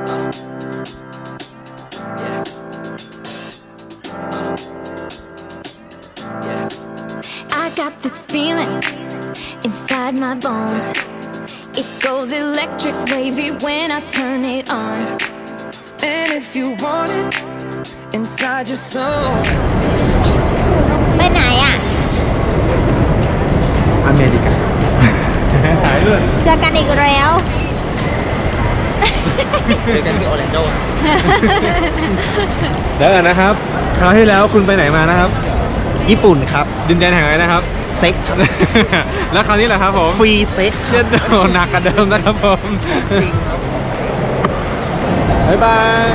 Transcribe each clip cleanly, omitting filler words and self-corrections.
I got this feeling inside my bones. It goes electric wavy when I turn it on. And if you want it inside your soul. ไปไหนอ่ะอเมริกาถ่ายด้วยเจอกันอีกแล้วเจอกันที่ออร์แลนโดแล้วนะครับคราวที่แล้วคุณไปไหนมานะครับญี่ปุ่นครับดินแดนแห่งอะไรนะครับเซ็กครับแล้วคราวนี้แหละครับผมฟรีเซ็กเช่นเดิมหนักกว่าเดิมนะครับผมบ๊ายบาย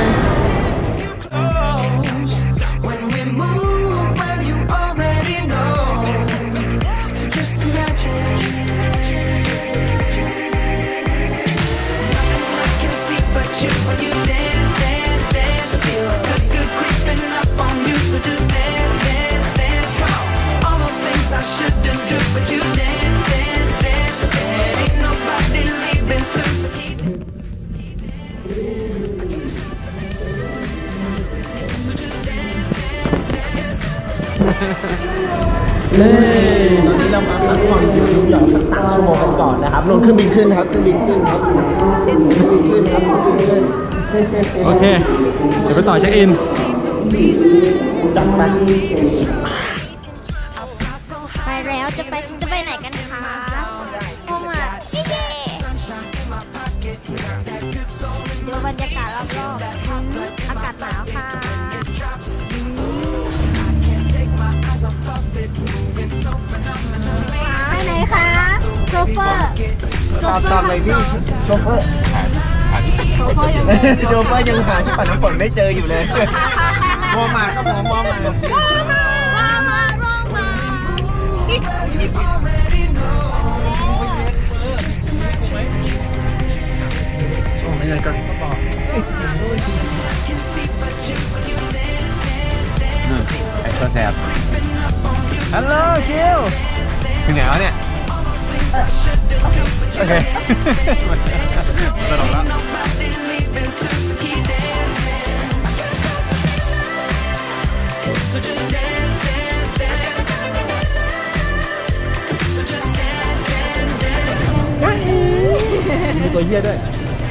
ตอนนี้เรามาพักผ่อนอยู่นิวยอร์กสัก3 ชั่วโมงกันก่อนนะครับลงเครื่องบินขึ้นครับเครื่องบินขึ้นครับโอเคเดี๋ยวไปต่อเช็คอินจัดไปไปแล้วจะไปไหนกันคะโอ้มาดูบรรยากาศรอบๆอากาศหนาวค่ะไปไหนคะโชเฟอร์ตอบเลยพี่โชเฟอร์ยังหาที่ปัดน้ำฝนไม่เจออยู่เลยมองมาครับผมมองมาไม่ได้ก็ไอ้ตัวแสบฮัลโหลคิวถึงไหนวะเนี่ยโอเคสนุกแล้วมีตัวเหี้ยด้วย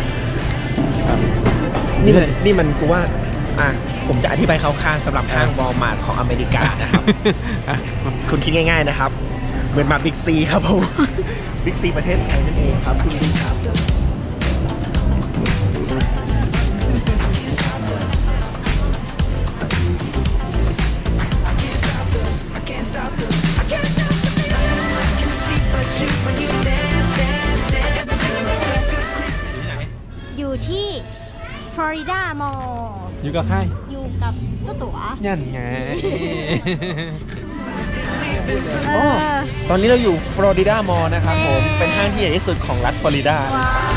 นี่มันกูว่าผมจะอธิบายคร่าวๆสำหรับห้างวอลมาร์ทของอเมริกานะครับคุณคิดง่ายๆนะครับเหมือนมาบิ๊กซีครับผมบิ๊กซีประเทศไทยนั่นเองครับคุณดูครับอยู่ที่ฟลอริดามอลล์อยู่กับใครอยู่กับตั๋วยันไงตอนนี้เราอยู่ฟลอริดามอลล์นะครับผมเป็นห้างที่ใหญ่ที่สุดของรัฐฟลอริดา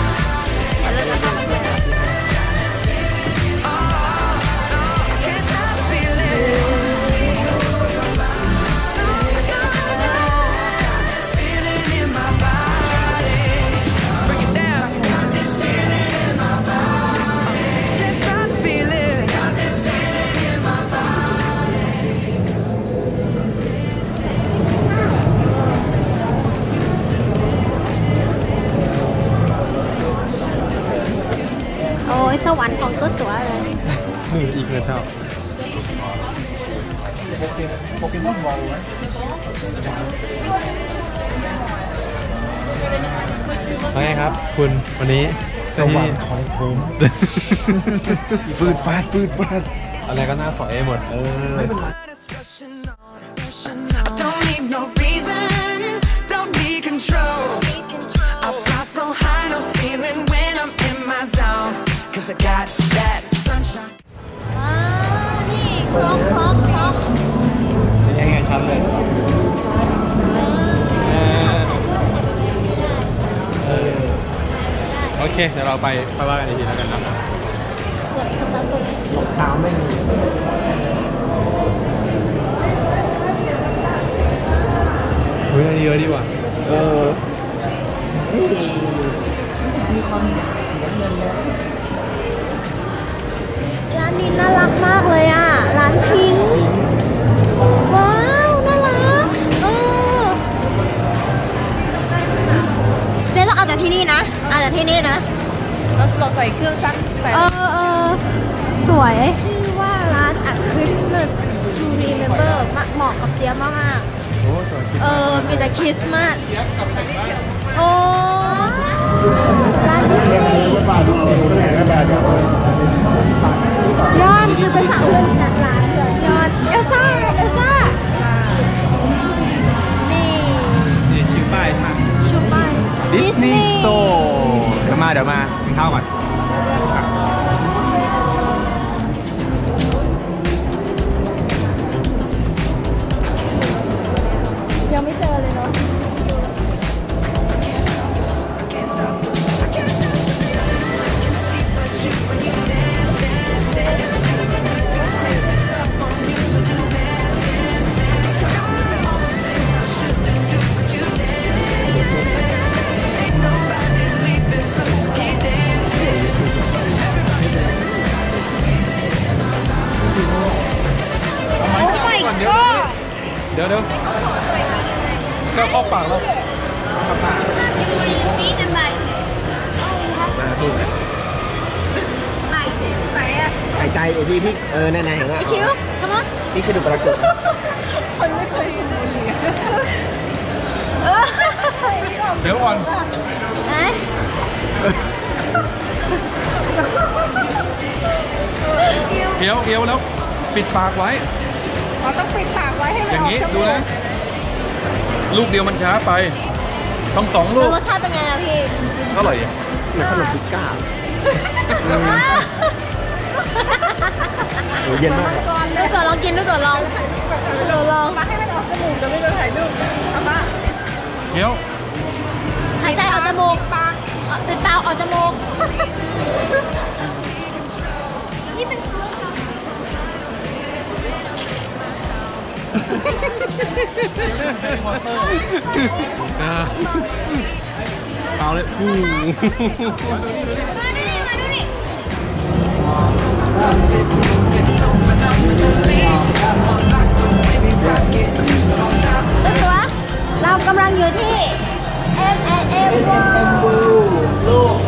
โอ้ยสวรรค์ของตั๋วเลยอีกเลยชอบโปเกมอนบอลไหมว่าไงครับคุณวันนี้สวรรค์ของผมฟืดฟาดอะไรก็น่าสอยหมดI got that sunshine นี่คล็อกยังไงชัดเลยโอเคเดี๋ยวเราไปว่ากันอีกทีแล้วกันนะรองเท้าไม่มีเฮ้ยเยอะดีว่ะมีความเสียเงินแล้วจากที่นี่นะเราใส่เครื่องซักใส่สวยชื่อว่าร้าน A Christmas to Remember เหมาะกับเจี๊ยบมากๆมีแต่คริสต์มาสโอ้ร้านดิสนีย์ยอดคือเป็นสั่งเพื่อนหนักร้านเลยยอดเอลซ่านี่ชื่อป้ายทางชูป้าย Disney Store เดี๋ยวมากินข้าวก่อนยังไม่เจอเลยเนาะเดี๋ยวก็เข้าปากแล้วเข้าปากหายใจเดี๋ยวพี่แน่ๆเห็นไหมคิวทำไมพี่คือดูปรากฏคนไม่เคยกินบุหรี่เดี๋ยวก่อนเคี้ยวแล้วปิดปากไว้เราต้องปิดปากไว้ให้มันอย่างนี้ดูนะลูกเดียวมันช้าไปต้อง2 ลูกรสชาติเป็นไงอะพี่อร่อยเหมือนขนมพิซซ่าโอ้เย็นมากดูก่อนลองกินดูก่อนลองมาให้มันออกจมูกแล้วไม่จะถ่ายรูปเอามาเคี้ยวหายใจออกจมูกปิดปากออกจมูกนี่เป็นเอาเลยเรากำลังอยู่ที่ M&M ลูก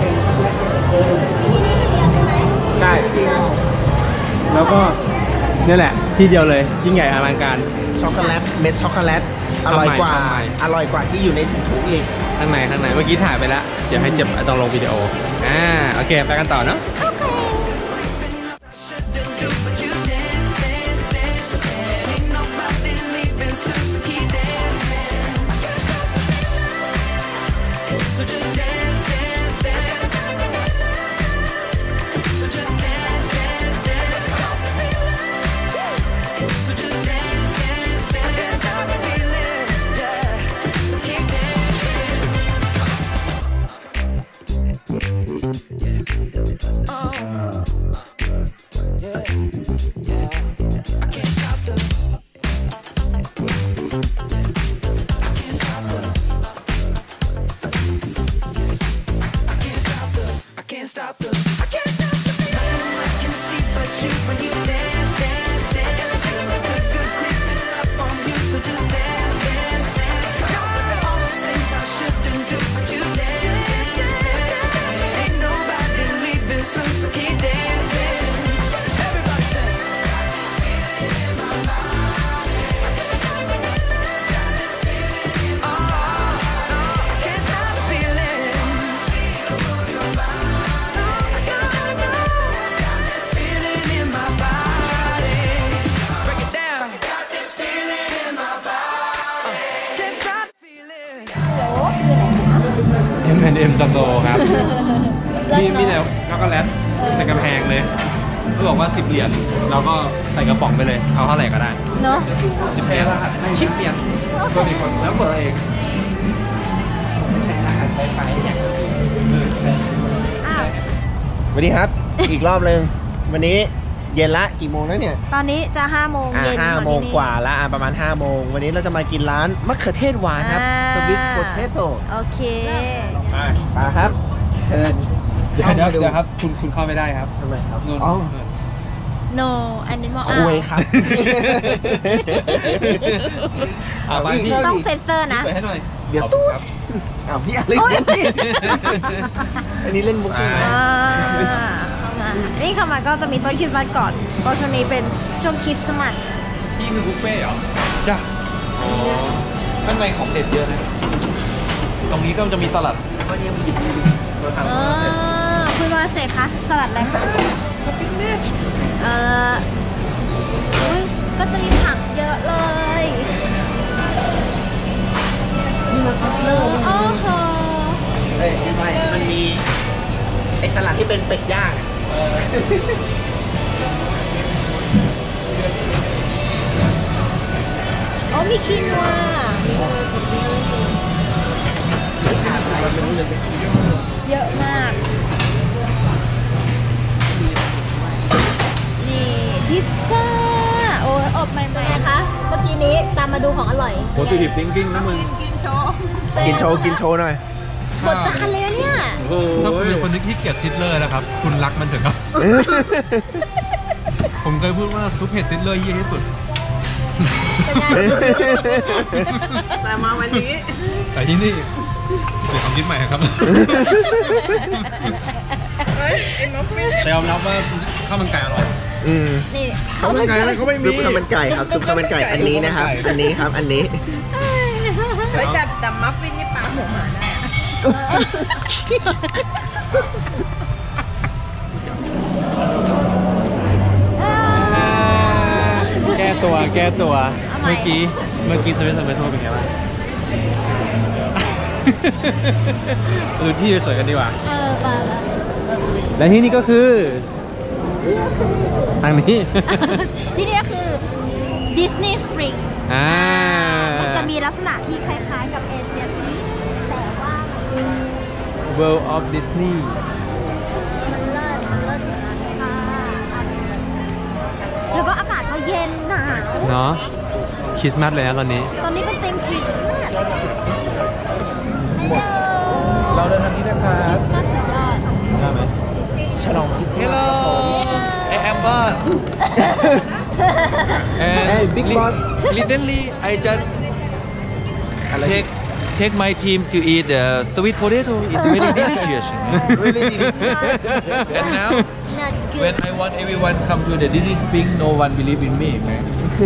ใช่แล้วก็นี่แหละที่เดียวเลยยิ่งใหญ่อลังการช็อกโกแลตเม็ดช็อกโกแลตอร่อยกว่าที่อยู่ในถุงอีกข้างในเมื่อกี้ถ่ายไปแล้วเดี๋ยวให้เจ็บต้องลงวิดีโอโอเคไปกันต่อเนาะM&M สโตร์ครับมีแต่ช็อกโกแลตในกระแพงเลยเขาบอกว่า10 เหรียญแล้วก็ใส่กระป๋องไปเลยเอาเท่าไหร่ก็ได้เนาะ 10 เหรียญ10 เหรียญก็มีคนแล้วเปิดเองใช่รหัสไฟเนี่ยสวัสดีครับ อีกรอบนึงวันนี้เย็นละกี่โมงแล้วเนี่ยตอนนี้จะ5 โมงเย็น 5 โมงกว่าละประมาณ5 โมงวันนี้เราจะมากินร้านมะเขือเทศหวานครับสวิตโพเทโต้โอเคไปครับเชิญเดี๋ยวครับคุณเข้าไม่ได้ครับทำไมครับ no animal คุยครับต้องเซ็นเซอร์นะเปิดให้หน่อยเดี๋ยวตู้อ้าวพี่อะไรนี่อันนี้เล่นมุกใช่ไหมนี่เข้ามาก็จะมีต้นคริสต์มาสก่อนเพราะช่วงนี้เป็นช่วงคริสต์มาสที่คือบุฟเฟ่เหรอจ้ะอ๋อข้างในของเด็ดเยอะนะตรงนี้ก็จะมีสลัดก็เนี่ยมันหยิบเราทำคุณวาเสกคะสลัดอะไรคะก็จะมีผักเยอะเลยนี่มันซิสเลอร์นี่ไม่มันมีไอสลัดที่เป็นเป็ดย่างมีคีนัวเยอะมากนี่พิซซ่าโอ้ยอบใหม่ๆนะคะเมื่อกี้นี้ตามมาดูของอร่อยวัตถุดิบกิ้งๆนะมึงกินโชว์กินโชว์หน่อยหมดจานเลยเนี่ยถ้าคุณเป็นคนที่เกลียดซิดเลอร์นะครับคุณรักมันเถอะครับผมเคยพูดว่าซุปเห็ดซิดเลอร์เยี่ยที่สุดแต่มาวันนี้แต่ที่นี่เปลี่ยนความคิดใหม่ครับแต่ยอมรับว่าข้าวมันไก่อร่อยนี่ข้าวมันไก่เขาไม่มีซุปข้าวมันไก่ครับซุปข้าวมันไก่อันนี้นะครับอันนี้ครับอันนี้ไว้แต่มัฟฟินนี่ปลาหัวหมาได้แก้ตัวเมื่อกี้สเปซโทเป็นไงบ้างดูที่สวยกันดีกว่าและที่นี่ก็คือทางนี้ที่นี่ก็คือดิสนีย์สปริงมันจะมีลักษณะที่คล้ายๆกับเอเชียทีแต่ว่า World of Disney มันเลิศอย่างนั้นค่ะแล้วก็อากาศก็เย็นหนาวเนาะคริสต์มาสเลยนะตอนนี้เป็นธีมคริสต์มาสเราเดินทางนี้นะครับคริสต์มาสสุดยอดได้ไหมฉลองคริสต์มาส Hello I am Boss Hey Big Boss Recently I just take my team to eat sweet potato. It's very delicious. Really delicious. And now when I want everyone come to the Disney Spring, no one believe in me, man.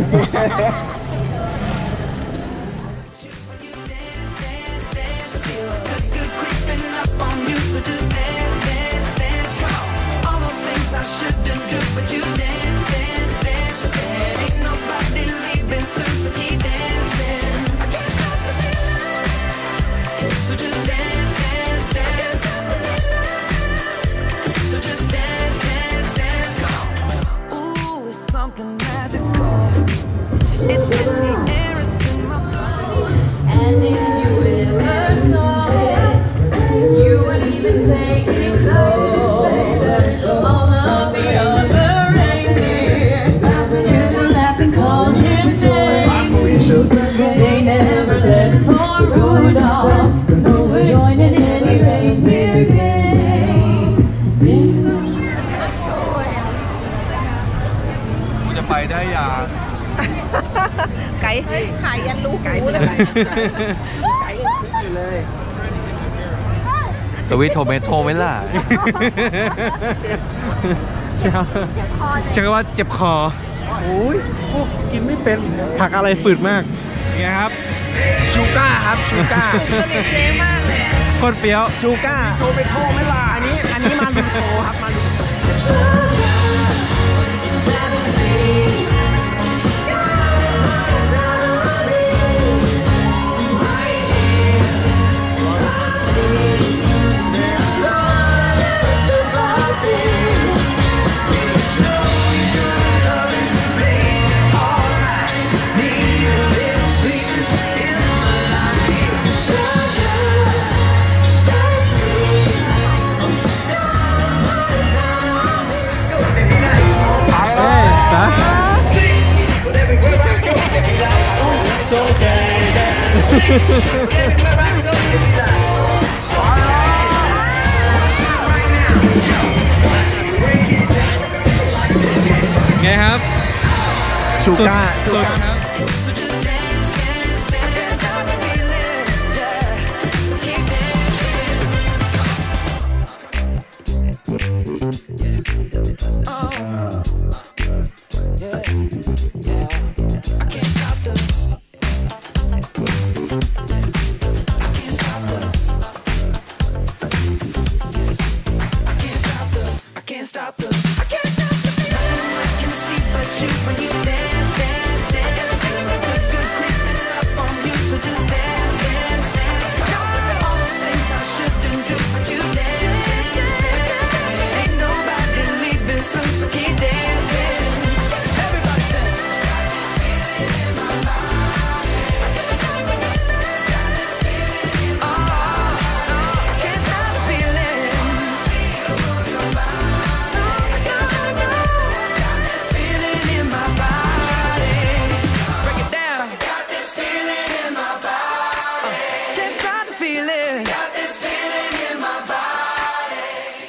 It's in the air, it's in my blood. And if you ever saw it, you would even take it close. All of the other reindeer used to laugh and call him James. They never let poor Rudolph join in any reindeer games. กูจะไปได้อย่างไก่ขายยันลูกไก่เลยไก่ยังคิดอยู่เลยสวีทโทเมโต้ไหมล่ะเชื่อว่าเจ็บคอโอ้ยกินไม่เป็นผักอะไรฝืดมากไงครับชูก้าครับชูก้าสนิทเจ๊มากเลยโคตรเฟี้ยวชูก้าโทเมโต้ไหมล่ะอันนี้มาลูโตครับมาลูโตไงครับชูก้าครับ can't stop the nothing I can see but you when you dance, dance, dance. Feel the good creeping up on you, so just dance, dance, dance. All those things I shouldn't do, but you dance, dance, dance. Ain't nobody leaving soon, so keep dancing. Everybody say, got this feeling in my body. Oh, can't stop the feeling. Got this feeling in my body. Break it down. Got this feeling in my body. Can't stop the feeling. Got this feeling in my body.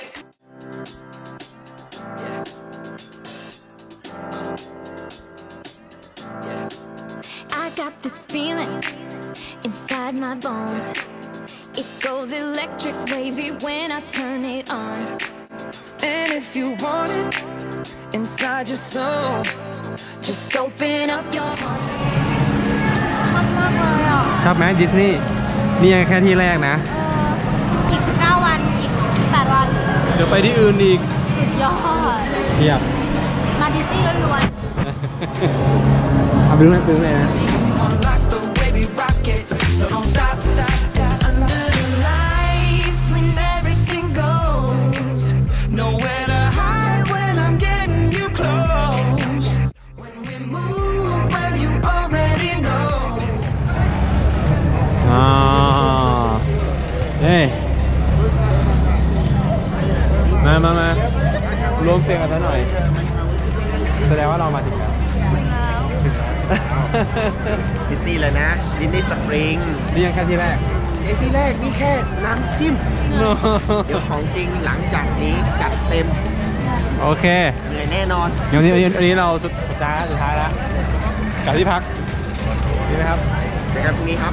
I got this feeling inside my bones. It goes electric wavy when I turn it on. And if you want it inside your soul, Just open up your heart. ชอบไหมดิสนีย์นี่ยังแค่ที่แรกนะอีก19 วันอีก8 วันเดี๋ยวไปที่อื่นอีกสุดยอดเทียบมาดิสนีย์ล้วนเอาไปดูนะไปดูเลยนะ unlock the way we rock it, so don't stop. Under the lights when everything goes, nowhere to hide when I'm getting you close. When we move, well you already know. อ๋อเฮ้ยมารวมเสียงกันซะหน่อย แสดงว่าเรามาถึงแล้วดิสนีย์เลยนะดิสนีย์สปริงนี่ยังแค่ที่แรกที่แรกนี่แค่น้ำจิ้ม เดี๋ยวของจริงหลังจากนี้จัดเต็มโอเคเหนื่อยแน่นอนเดี๋ยวนี้เราสุดท้ายแล้วกลับที่พักดีไหมครับเดี๋ยวครับนี้ครับ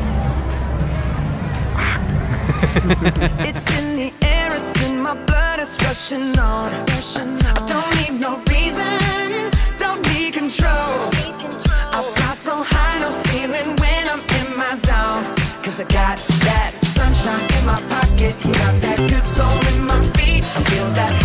It's in the air, it's in my blood, it's rushing on. I don't need no reason, don't need control. I fly so high, no ceiling when I'm in my zone. Cause I got that sunshine in my pocket, got that good soul in my feet. I feel that